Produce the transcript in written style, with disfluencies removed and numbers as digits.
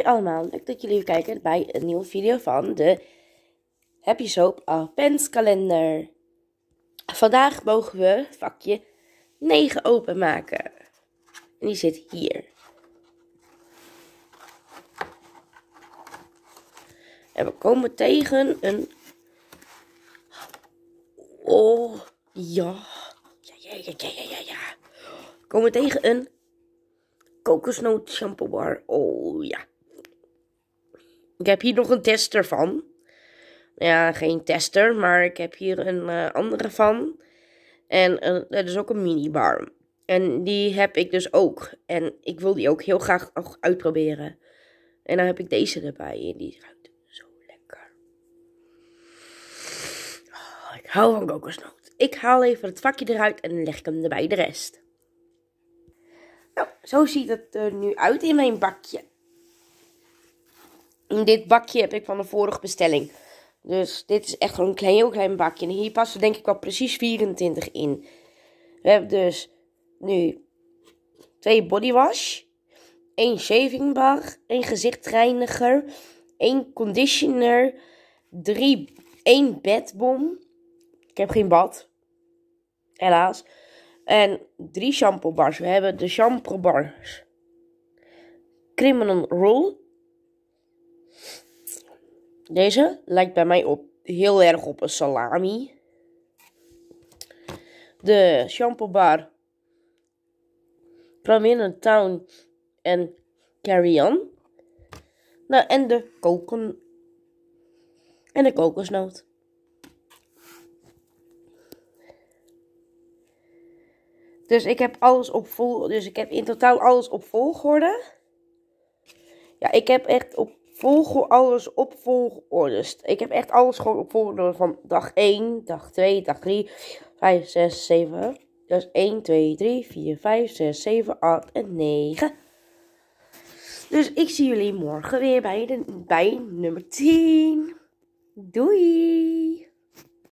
allemaal, leuk dat jullie kijken bij een nieuwe video van de Happy Soap Adventskalender. Vandaag mogen we het vakje 9 openmaken. En die zit hier. En we komen tegen een... Oh, ja. Ja. We komen tegen een kokosnoot shampoo bar. Oh, ja. Ik heb hier nog een tester van. Ja, geen tester, maar ik heb hier een andere van. En dat is ook een minibar. En die heb ik dus ook. En ik wil die ook heel graag nog uitproberen. En dan heb ik deze erbij. En die ruikt zo lekker. Oh, ik hou van kokosnoot. Ik haal even het vakje eruit en leg ik hem erbij de rest. Nou, zo ziet het er nu uit in mijn bakje. Dit bakje heb ik van de vorige bestelling. Dus dit is echt gewoon een heel klein bakje. En hier passen denk ik wel precies 24 in. We hebben dus nu 2 bodywash, 1 shaving bar, 1 gezichtsreiniger, 1 conditioner, 1 bedbom. Ik heb geen bad, helaas. En 3 shampoo bars. We hebben de shampoo bars Criminal Roll. Deze lijkt bij mij heel erg op een salami. De shampoo bar Prominent Town en Carry On. Nou, en de kokosnoot. Dus ik heb alles op ik heb in totaal alles op volgorde. Ja, ik heb echt alles op volgorde. Ik heb echt alles gewoon op volgorde van dag 1, dag 2, dag 3, 5, 6, 7. Dus 1, 2, 3, 4, 5, 6, 7, 8 en 9. Dus ik zie jullie morgen weer bij nummer 10. Doei!